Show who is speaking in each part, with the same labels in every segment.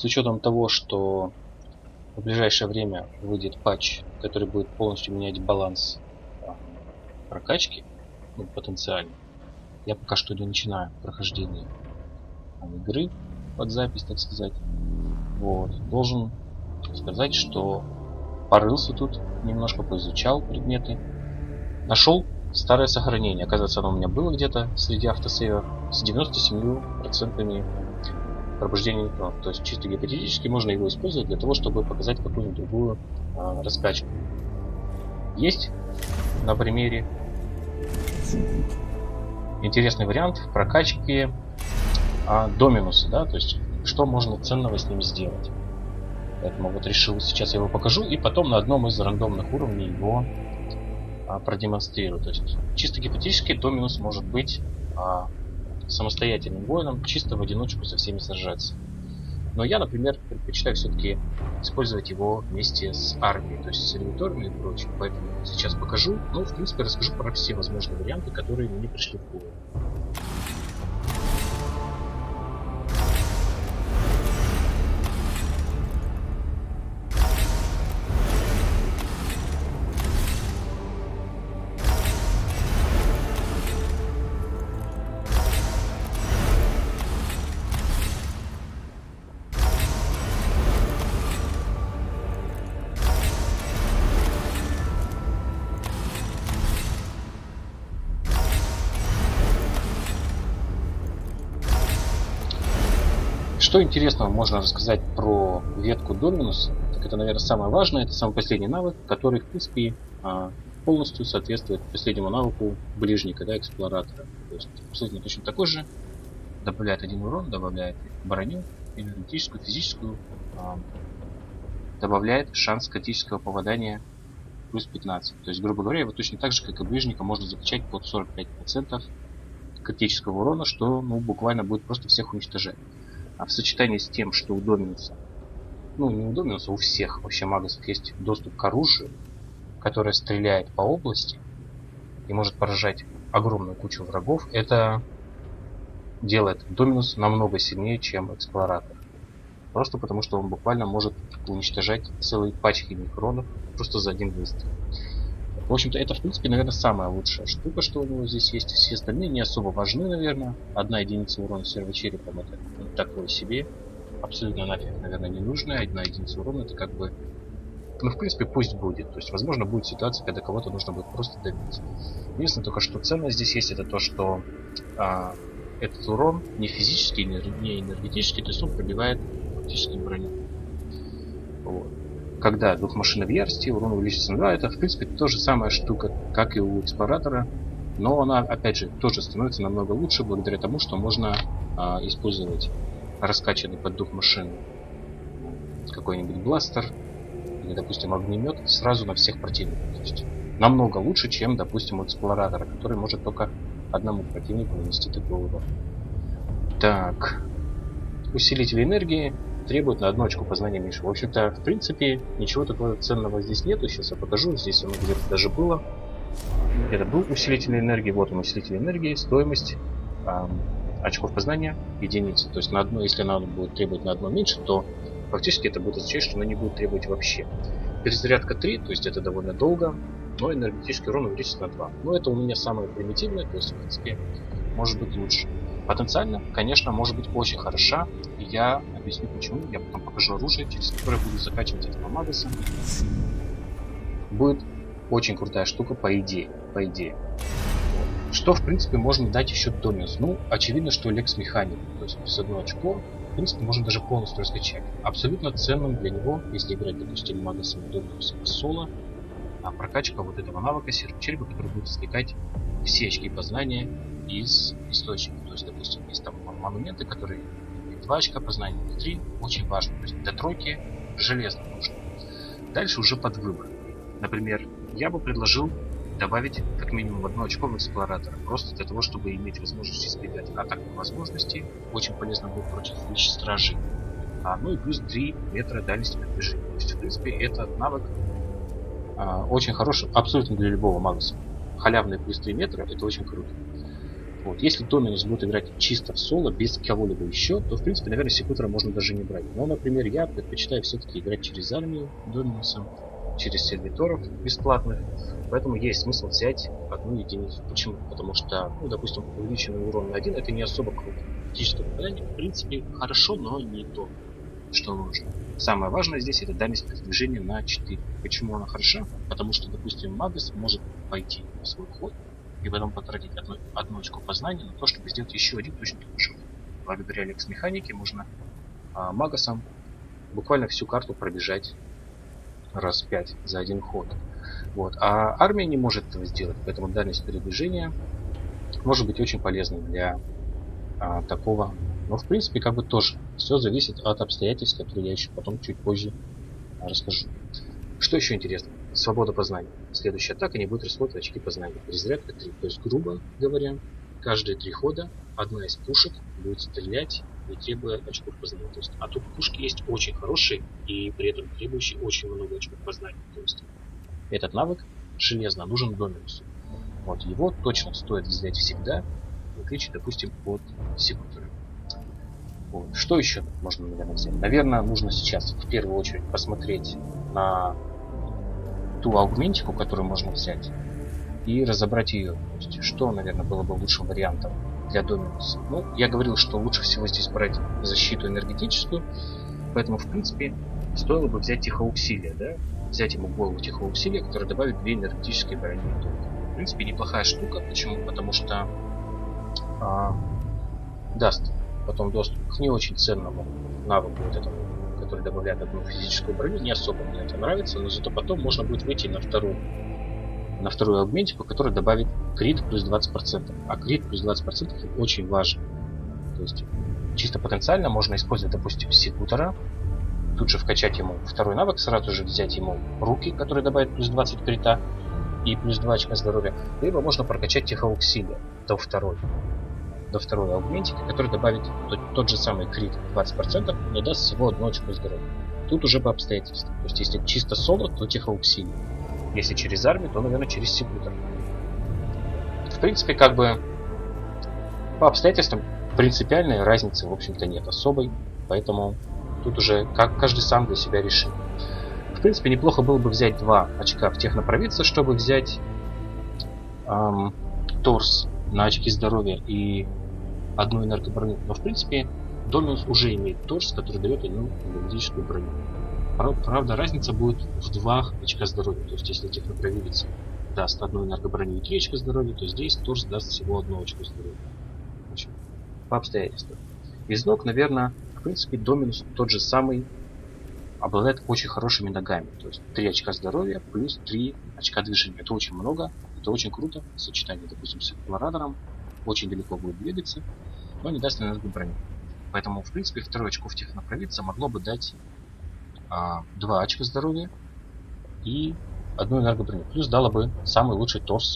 Speaker 1: С учетом того, что в ближайшее время выйдет патч, который будет полностью менять баланс а, прокачки, ну, потенциально, я пока что не начинаю прохождение игры под запись, так сказать. Вот. Должен сказать, что порылся тут немножко, поизучал предметы. Нашел старое сохранение. Оказывается, оно у меня было где-то среди автосейвов с 97% пробуждения нейтронов. То есть чисто гипотетически можно его использовать для того, чтобы показать какую-нибудь другую раскачку. Есть на примере интересный вариант в прокачке Доминуса, да, то есть что можно ценного с ним сделать. Поэтому вот решил, сейчас я его покажу и потом на одном из рандомных уровней его продемонстрирую. То есть чисто гипотетически Доминус может быть самостоятельным воином, чисто в одиночку со всеми сражаться. Но я, например, предпочитаю все-таки использовать его вместе с армией, то есть с сервиторами и прочим. Поэтому сейчас покажу, ну, в принципе, расскажу про все возможные варианты, которые мне пришли в голову. Что интересного можно рассказать про ветку Доминуса? Так это, наверное, самое важное, это самый последний навык, который, в принципе, полностью соответствует последнему навыку ближника, да, эксплоратора. То есть абсолютно точно такой же. Добавляет 1 урон, добавляет броню, энергетическую, физическую, добавляет шанс критического попадания плюс 15. То есть, грубо говоря, его точно так же, как и ближника, можно закачать под 45% критического урона, что буквально будет просто всех уничтожать. А в сочетании с тем, что у Доминуса, ну не у Доминуса, у всех вообще магасов есть доступ к оружию, которое стреляет по области и может поражать огромную кучу врагов, это делает Доминус намного сильнее, чем Эксплоратор. Просто потому, что он буквально может уничтожать целые пачки некронов просто за один выстрел. В общем-то, это, в принципе, наверное, самая лучшая штука, что у него здесь есть. Все остальные не особо важны, наверное. 1 единица урона сервочерепом — это такое себе. Абсолютно нафиг, наверное, не нужно. 1 единица урона — это как бы... Ну, в принципе, пусть будет. То есть, возможно, будет ситуация, когда кого-то нужно будет просто добить. Единственное только, что ценно здесь есть, это то, что этот урон не физический, не энергетический, то есть он пробивает фактически броню. Вот. Когда двухмашина в ярости, урон увеличится на 2, это, в принципе, та же самая штука, как и у Эксплоратора, но она, опять же, тоже становится намного лучше благодаря тому, что можно использовать раскачанный под двухмашину какой-нибудь бластер или, допустим, огнемет сразу на всех противников. То есть намного лучше, чем, допустим, у Эксплоратора, который может только одному противнику нанести такой урон. Так, усилители энергии требует на 1 очко познания меньше. В общем-то, в принципе, ничего такого ценного здесь нету. Сейчас я покажу. Здесь оно где-то даже было. Это был усилитель энергии. Вот он, усилитель энергии. Стоимость очков познания единицы. То есть, если она будет требовать на 1 меньше, то фактически это будет означать, что она не будет требовать вообще. Перезарядка 3, то есть это довольно долго, но энергетический урон увеличится на 2. Но это у меня самое примитивное, то есть, в принципе, может быть лучше. Потенциально, конечно, может быть очень хороша. И я объясню почему. Я потом покажу оружие, через которое буду закачивать этого Магаса. Будет очень крутая штука, по идее. Что, в принципе, можно дать еще Доминус? Ну, очевидно, что Лекс Механик. То есть с 1 очко, в принципе, можно даже полностью раскачать. Абсолютно ценным для него, если играть, допустим, Магасом Доминусом соло, прокачка вот этого навыка сервочерепа, который будет извлекать все очки познания из источника. То есть, допустим, есть там монументы, которые 2 очка познания, 3, очень важно. То есть до 3 железно нужно. Дальше уже под выбор. Например, я бы предложил добавить как минимум 1 очко в Эксплоратора. Просто для того, чтобы иметь возможность избегать атак по возможности. Очень полезно будет против стражей. Ну и плюс 3 метра дальности передвижения. То есть, в принципе, этот навык очень хороший абсолютно для любого магаса. Халявные плюс 3 метра — это очень круто. Вот. Если Dominus будет играть чисто в соло, без кого-либо еще, то, в принципе, наверное, секутора можно даже не брать. Но, например, я предпочитаю все-таки играть через армию Доминуса, через сервиторов бесплатных. Поэтому есть смысл взять одну единицу. Почему? Потому что, ну, допустим, увеличенный урон на 1 это не особо круто. Критическое попадание, в принципе, хорошо, но не то, что нужно. Самое важное здесь это дальность передвижения на 4. Почему она хороша? Потому что, допустим, Магас может пойти на свой ход и потом потратить одну очко познания на то, чтобы сделать еще один точно такой же ход. Благодаря лекс-механике можно Магасом буквально всю карту пробежать раз 5 за один ход. Вот. А армия не может этого сделать, поэтому дальность передвижения может быть очень полезной для такого. Но в принципе как бы тоже все зависит от обстоятельств, которые я еще потом чуть позже расскажу. Что еще интересно? Свобода познания. Следующая атака не будет расходовать очки познания. Перезарядка 3. То есть, грубо говоря, каждые 3 хода одна из пушек будет стрелять, не требуя очков познания. То есть, а тут пушки есть очень хорошие и при этом требующие очень много очков познания. То есть этот навык железно нужен Доминусу. Вот его точно стоит взять всегда, в отличие, допустим, от секутора. Вот. Что еще можно, наверное, взять? Наверное, нужно сейчас в первую очередь посмотреть на ту аугментику, которую можно взять, и разобрать ее. То есть, что, наверное, было бы лучшим вариантом для Доминуса. Ну, я говорил, что лучше всего здесь брать защиту энергетическую, поэтому, в принципе, стоило бы взять тихоусилие, да? Взять ему голову тихоусилия, которое добавит 2 энергетические брони. В принципе, неплохая штука. Почему? Потому что даст потом доступ к не очень ценному навыку вот этому, который добавляет одну физическую броню. Не особо мне это нравится, но зато потом можно будет выйти на вторую аугментику, которая добавит крит плюс 20%. А крит плюс 20% очень важен. То есть чисто потенциально можно использовать, допустим, секутора, тут же вкачать ему второй навык, сразу же взять ему руки, которые добавят плюс 20 крита и плюс 2 очка здоровья, либо можно прокачать тихоусилие до второй аугментики, который добавит тот же самый крит 20%, но даст всего 1 очко здоровья. Тут уже по обстоятельствам. То есть если чисто соло, то тихоусилие. Если через армию, то, наверное, через секутор. В принципе, как бы по обстоятельствам принципиальной разницы, в общем-то, нет особой, поэтому тут уже каждый сам для себя решит. В принципе, неплохо было бы взять 2 очка в технопровидце, чтобы взять торс на очки здоровья и 1 энергоброню. Но, в принципе, Доминус уже имеет торс, который дает 1 энергетическую броню. Правда, разница будет в 2 очка здоровья. То есть, если технопровидец даст 1 энергоброню и 3 очка здоровья, то здесь торс даст всего 1 очко здоровья. В общем, по обстоятельствам. Из ног, наверное, в принципе, Доминус тот же самый обладает очень хорошими ногами. То есть 3 очка здоровья плюс 3 очка движения. Это очень много, это очень круто. Сочетание, допустим, с эксплоратором. Очень далеко будет двигаться, но не даст энергоброню. Поэтому, в принципе, 2 очко в технопровидца могло бы дать 2 очка здоровья и 1 энергоброню. Плюс дало бы самый лучший торс.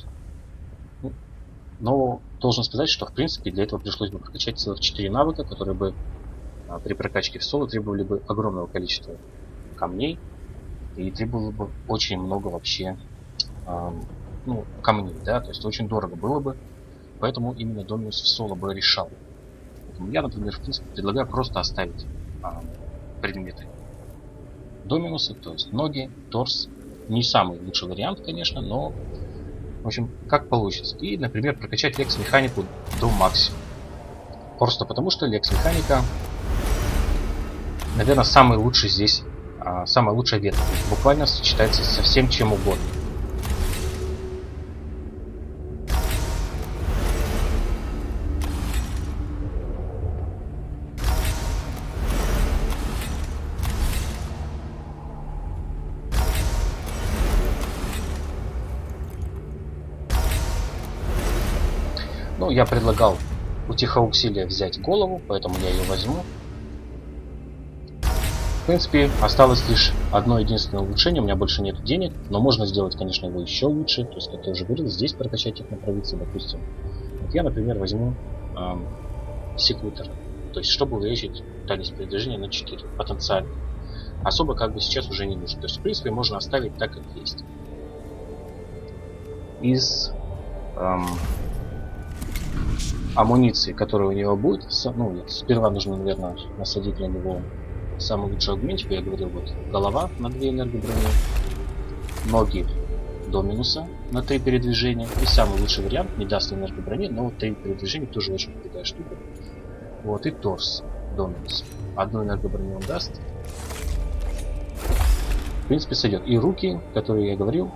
Speaker 1: Но должен сказать, что, в принципе, для этого пришлось бы прокачать целых 4 навыка, которые бы при прокачке в соло требовали бы огромного количества камней и требовало бы очень много вообще камней, да, то есть очень дорого было бы, поэтому именно Доминус в соло бы решал. Поэтому я, например, в принципе, предлагаю просто оставить предметы Доминуса, то есть ноги, торс, не самый лучший вариант, конечно, но в общем, как получится. И, например, прокачать лекс-механику до максимума. Просто потому, что лекс-механика, наверное, самый лучший здесь, самая лучшая ветка. Буквально сочетается со всем чем угодно. Ну, я предлагал у тихоусилия взять голову, поэтому я ее возьму. В принципе, осталось лишь одно единственное улучшение. У меня больше нет денег, но можно сделать, конечно, его еще лучше. То есть, как я уже говорил, здесь прокачать их на провидце, допустим. Вот я, например, возьму секутор. То есть, чтобы увеличить дальность передвижения на 4 потенциально. Особо как бы сейчас уже не нужно. То есть, в принципе, можно оставить так, как есть. амуниции, которая у него будет. Ну, сперва нужно, наверное, насадить на него самый лучший аугментик. Я говорил, вот голова на 2 энергоброни, ноги до минуса на 3 передвижения. И самый лучший вариант, не даст энергоброни, но 3 передвижения тоже очень крутая штука. Вот, и торс до минуса. Одну энергоброню он даст. В принципе, сойдет. И руки, которые я говорил.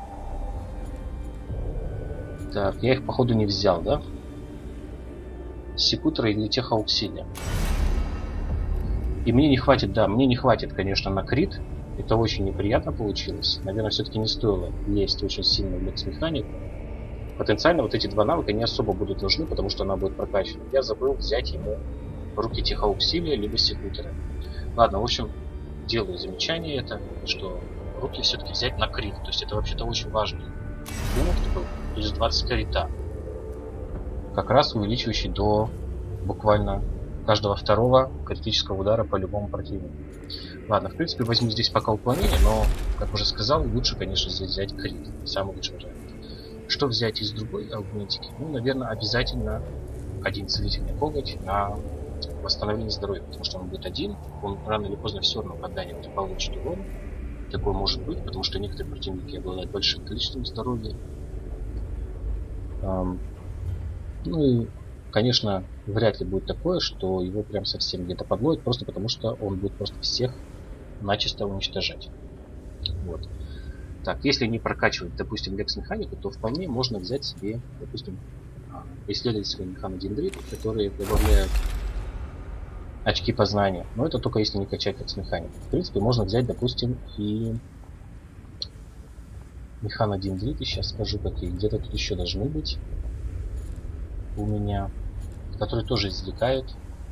Speaker 1: Так, я их, походу, не взял, да? Секутора или техауксилия. И мне не хватит, да, мне не хватит, конечно, на крит. Это очень неприятно получилось. Наверное, все-таки не стоило лезть очень сильно в лекс-механику. Потенциально вот эти 2 навыка не особо будут нужны, потому что она будет прокачана. Я забыл взять ему руки техауксилия, либо секутора. Ладно, в общем, делаю замечание это, что руки все-таки взять на крит. То есть это вообще-то очень важный пункт был. Плюс 20 крита. Как раз увеличивающий до буквально каждого второго критического удара по любому противнику. Ладно, в принципе, возьму здесь пока уклонение, но, как уже сказал, лучше, конечно, здесь взять крит. Самый лучший вариант. Что взять из другой аугментики? Ну, наверное, обязательно один целительный коготь на восстановление здоровья, потому что он будет один, он рано или поздно все равно когда-нибудь получит урон. Такое может быть, потому что некоторые противники обладают большим количеством здоровья. Ну и, конечно, вряд ли будет такое, что его прям совсем где-то подловят, просто потому что он будет просто всех начисто уничтожать. Вот. Так, если не прокачивать, допустим, лекс-механику, то вполне можно взять себе, допустим, исследовательскую механодендриту, которые добавляют очки познания. Но это только если не качать лекс-механику. В принципе, можно взять, допустим, и механодендриты, сейчас скажу какие, где-то тут еще должны быть у меня, которые тоже извлекают.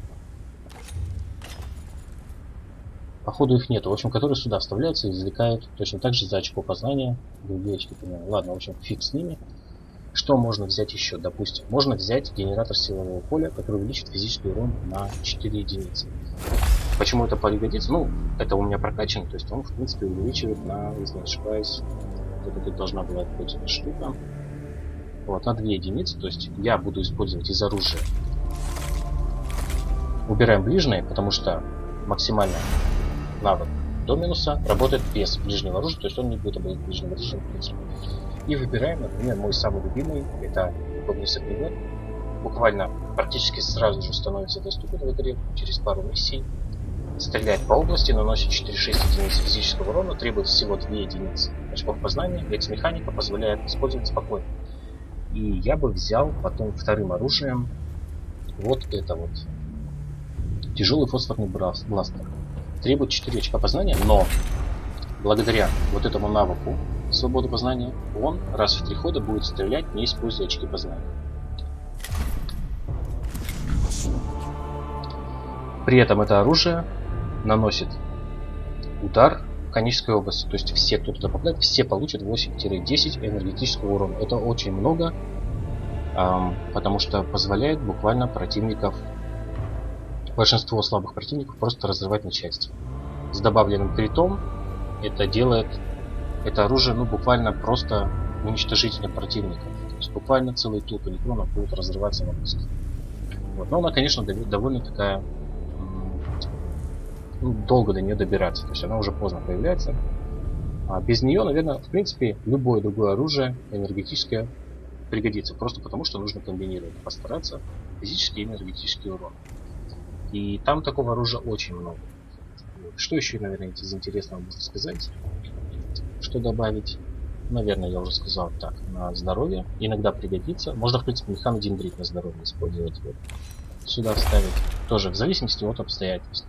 Speaker 1: Походу их нету. В общем, которые сюда вставляются и извлекают точно так же за очко познания. Другие очки познания. Ладно, в общем, фиг с ними. Что можно взять еще? Допустим, можно взять генератор силового поля, который увеличит физический урон на 4 единицы. Почему это пригодится? Ну, это у меня прокачан, то есть он, в принципе, увеличивает на, если не ошибаюсь, это тут должна была быть эта штука. Вот, на 2 единицы, то есть я буду использовать из оружия. Убираем ближнее, потому что максимально навык до минуса работает без ближнего оружия, то есть он не будет обладать ближним оружием, в принципе. И выбираем, например, мой самый любимый, это огненный огнемет. Буквально практически сразу же становится доступен в игре через пару миссий. Стреляет по области, наносит 4-6 единиц физического урона, требует всего 2 единицы очков познания. Лекс-механика позволяет использовать спокойно. И я бы взял потом вторым оружием вот это вот. Тяжелый фосфорный бластер. Требует 4 очка познания, но благодаря вот этому навыку свободы познания он раз в 3 хода будет стрелять, не используя очки познания. При этом это оружие наносит удар в конической области. То есть все, кто туда попадает, все получат 8-10 энергетического урона. Это очень много, потому что позволяет буквально противников, большинство слабых противников просто разрывать на части. С добавленным критом это делает это оружие, ну, буквально просто уничтожительным противников. То есть буквально целые толпы некронов будут разрываться на куски. Вот. Но она, конечно, довольно такая, ну, долго до нее добираться. То есть она уже поздно появляется. А без нее, наверное, в принципе, любое другое оружие энергетическое пригодится. Просто потому, что нужно комбинировать. Постараться физический и энергетический урон. И там такого оружия очень много. Что еще, наверное, из интересного можно сказать? Что добавить? Наверное, я уже сказал. Так, на здоровье. Иногда пригодится. Можно, в принципе, механодендрит на здоровье использовать. Вот. Сюда вставить. Тоже в зависимости от обстоятельств.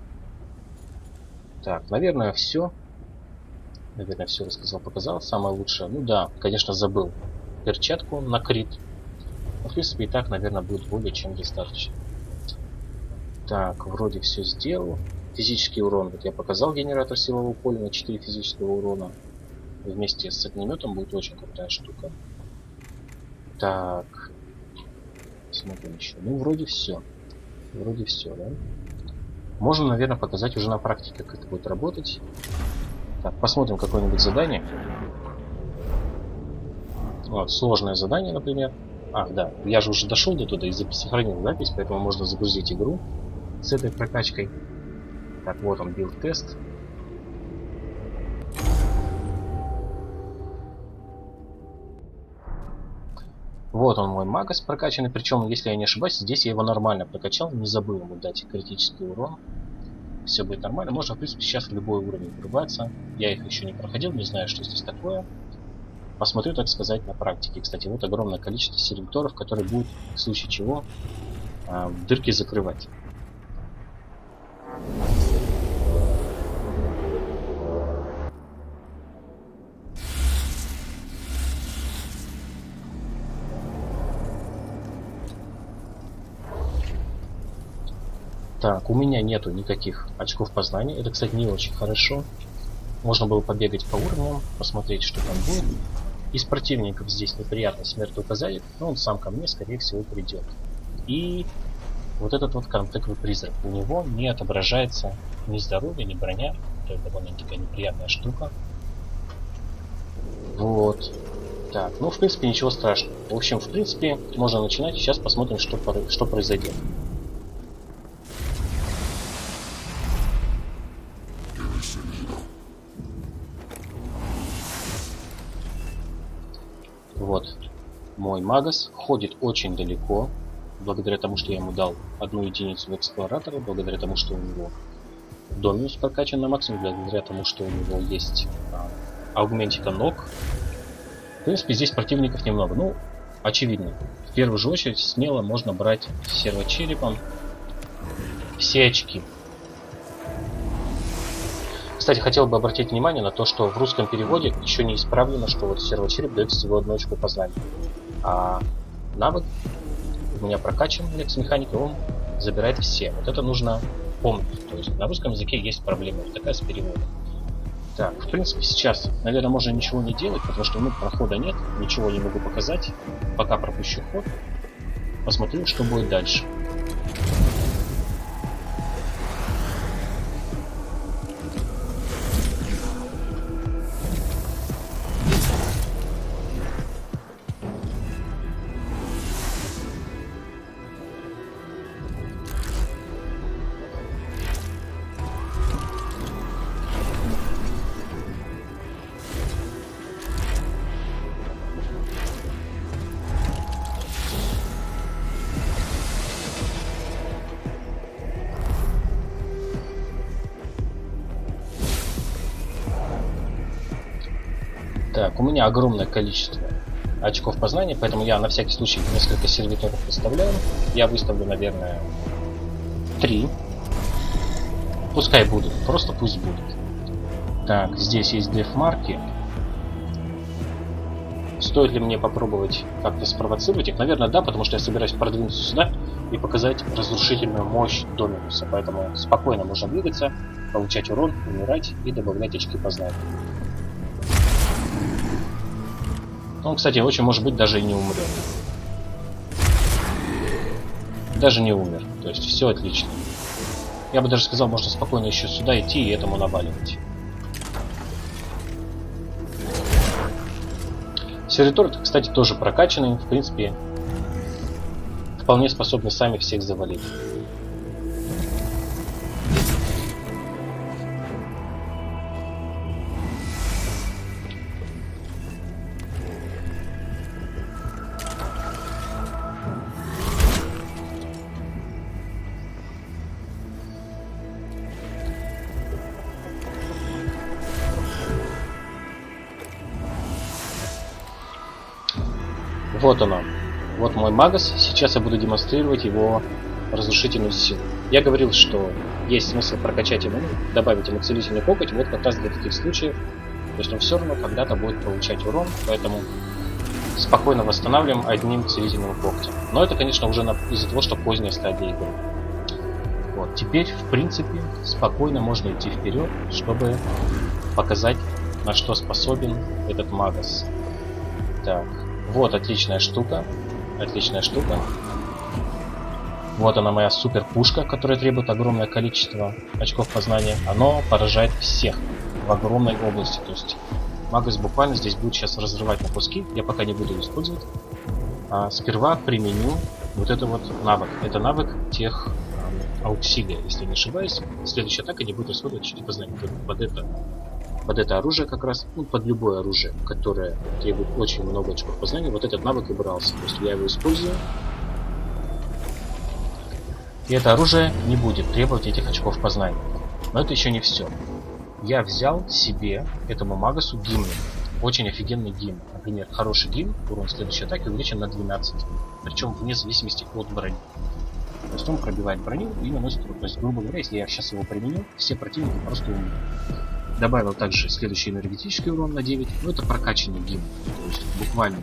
Speaker 1: Так, наверное, все. Наверное, все рассказал, показал. Самое лучшее. Ну да, конечно, забыл перчатку на крит. Но, в принципе, и так, наверное, будет более чем достаточно. Так, вроде все сделал. Физический урон. Вот я показал генератор силового поля на 4 физического урона. Вместе с огнеметом будет очень крутая штука. Так. Смотрим еще. Ну, вроде все. Вроде все, да? Можно, наверное, показать уже на практике, как это будет работать. Так, посмотрим какое-нибудь задание. Вот, сложное задание, например. А, да, я же уже дошел до туда и сохранил запись, поэтому можно загрузить игру с этой прокачкой. Так, вот он, билд-тест. Вот он, мой магас прокачанный. Причем, если я не ошибаюсь, здесь я его нормально прокачал. Не забыл ему дать критический урон. Все будет нормально. Можно, в принципе, сейчас в любой уровень врубаться. Я их еще не проходил, не знаю, что здесь такое. Посмотрю, так сказать, на практике. Кстати, вот огромное количество сервиторов, которые будут, в случае чего, дырки закрывать. Так, у меня нету никаких очков познания. Это, кстати, не очень хорошо. Можно было побегать по уровням, посмотреть, что там будет. Из противников здесь неприятный смертоуказатель, но он сам ко мне, скорее всего, придет. И вот этот вот контактный призрак. У него не отображается ни здоровье, ни броня. Это довольно такая неприятная штука. Вот. Так, ну, в принципе, ничего страшного. В общем, в принципе, можно начинать. Сейчас посмотрим, что произойдет. Вот мой магас ходит очень далеко, благодаря тому, что я ему дал 1 единицу в эксплоратора, благодаря тому, что у него доминус прокачан на максимум, благодаря тому, что у него есть аугментика ног. В принципе, здесь противников немного. Ну, очевидно. В первую же очередь смело можно брать сервочерепом все очки. Кстати, хотел бы обратить внимание на то, что в русском переводе еще не исправлено, что вот сервочереп дает всего 1 очко познания. А навык у меня прокачан, лекс-механика, он забирает все. Вот это нужно помнить. То есть на русском языке есть проблема вот такая с переводом. Так, в принципе, сейчас, наверное, можно ничего не делать, потому что прохода нет, ничего не могу показать. Пока пропущу ход. Посмотрю, что будет дальше. Так, у меня огромное количество очков познания, поэтому я на всякий случай несколько сервиторов выставляю. Я выставлю, наверное, 3. Пускай будут, просто пусть будут. Так, здесь есть деф-марки. Стоит ли мне попробовать как-то спровоцировать их? Наверное, да, потому что я собираюсь продвинуться сюда и показать разрушительную мощь Доминуса. Поэтому спокойно можно двигаться, получать урон, умирать и добавлять очки познания. Он, кстати, очень может быть даже и не умрет. Даже не умер. То есть все отлично. Я бы даже сказал, можно спокойно еще сюда идти и этому наваливать. Сервиторы, кстати, тоже прокачанные. В принципе, вполне способны сами всех завалить. Вот оно. Вот мой магас. Сейчас я буду демонстрировать его разрушительную силу. Я говорил, что есть смысл прокачать ему, добавить ему целительный коготь. Вот как раз для таких случаев. То есть он все равно когда-то будет получать урон. Поэтому спокойно восстанавливаем одним целительным когтем. Но это, конечно, уже из-за того, что поздняя стадия игры. Вот. Теперь, в принципе, спокойно можно идти вперед, чтобы показать, на что способен этот магас. Так. Вот отличная штука. Отличная штука. Вот она, моя супер пушка, которая требует огромное количество очков познания. Оно поражает всех в огромной области. То есть магас буквально здесь будет сейчас разрывать на куски. Я пока не буду использовать. сперва применю вот это вот навык. Это навык тех ауксилия, если не ошибаюсь. Следующая атака не будет расходовать очки познания. Под это оружие как раз, ну, под любое оружие, которое требует очень много очков познания, вот этот навык и брался. То есть я его использую. И это оружие не будет требовать этих очков познания. Но это еще не все. Я взял себе, этому магасу, гимн. Очень офигенный гимн. Например, хороший гимн, урон следующей атаки увеличен на 12. Причем вне зависимости от брони. То есть он пробивает броню и наносит урон. То есть, грубо говоря, если я сейчас его применю, все противники просто умрут. Добавил также следующий энергетический урон на 9. Ну, это прокачанный гимн. То есть буквально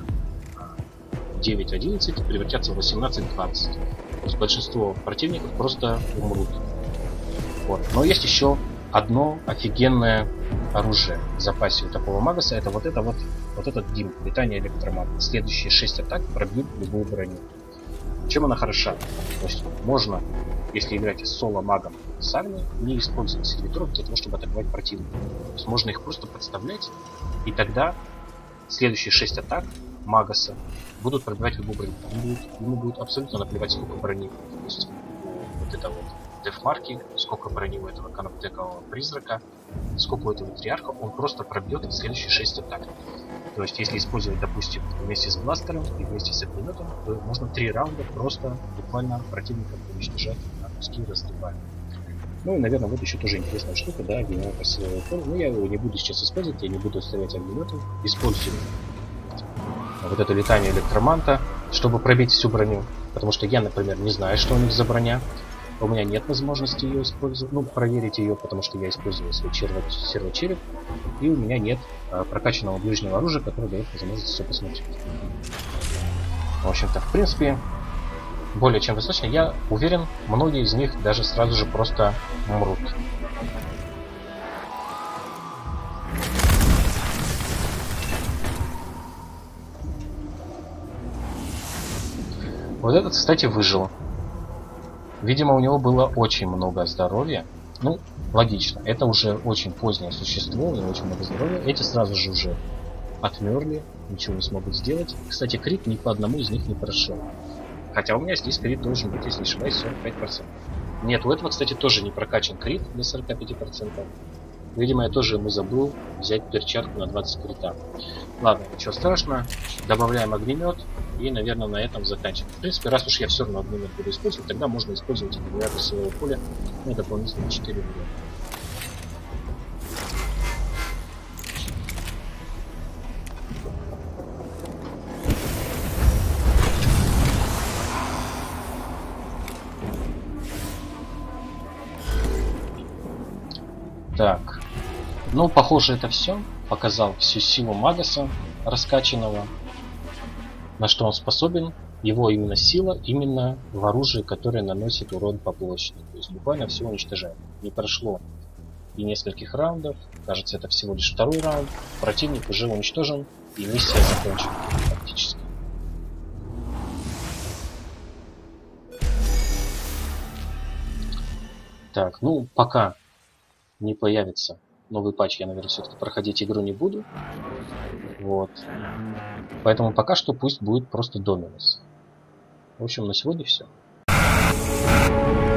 Speaker 1: 9-11 превратятся в 18-20. То есть большинство противников просто умрут. Вот. Но есть еще одно офигенное оружие в запасе у такого магаса. Это вот этот гимн. Летание электромагнит. Следующие 6 атак пробьют любую броню. Чем она хороша? То есть можно, если играть с соло-магом с армией, не использовать сервиторов для того, чтобы атаковать противника. То есть можно их просто подставлять, и тогда следующие 6 атак магаса будут пробивать любую броню. Ему будет абсолютно наплевать, сколько брони. То есть вот это вот дефмарки, сколько брони у этого канаптекового призрака, сколько у этого триарха, он просто пробьет следующие 6 атак. То есть, если использовать, допустим, вместе с бластером и вместе с огнеметом, то можно 3 раунда просто буквально противника уничтожать на куски, разбивая. Ну и, наверное, вот еще тоже интересная штука, да, генератор силовой формы. Но я его не буду сейчас использовать, я не буду оставлять огнеметом. Использую вот это летание электроманта, чтобы пробить всю броню. Потому что я, например, не знаю, что у них за броня. У меня нет возможности ее использовать, ну, проверить ее, потому что я использую свой сервочереп, и у меня нет прокачанного ближнего оружия, которое дает возможность все посмотреть. В общем-то, в принципе, более чем достаточно. Я уверен, многие из них даже сразу же просто умрут. Вот этот, кстати, выжил. Видимо, у него было очень много здоровья. Ну, логично. Это уже очень позднее существо, у него очень много здоровья. Эти сразу же уже отмерли, ничего не смогут сделать. Кстати, крит ни по одному из них не прошел. Хотя у меня здесь крит должен быть, если не ошибаюсь, 45%. Нет, у этого, кстати, тоже не прокачан крит для 45%. Видимо, я тоже ему забыл взять перчатку на 20 крита. Ладно, ничего страшного. Добавляем огнемет. И, наверное, на этом заканчиваем. В принципе, раз уж я все равно огнемет буду использовать, тогда можно использовать генератор силового поля на дополнительные 4 урона. Так. Ну, похоже, это все. Показал всю силу Магаса раскачанного. На что он способен. Его именно сила, именно в оружии, которое наносит урон по площади. То есть буквально все уничтожает. Не прошло и нескольких раундов. Кажется, это всего лишь второй раунд. Противник уже уничтожен. И миссия закончена фактически. Так, ну пока не появится новый патч, я, наверное, все-таки проходить игру не буду. Вот. Поэтому пока что пусть будет просто Доминус. В общем, на сегодня все.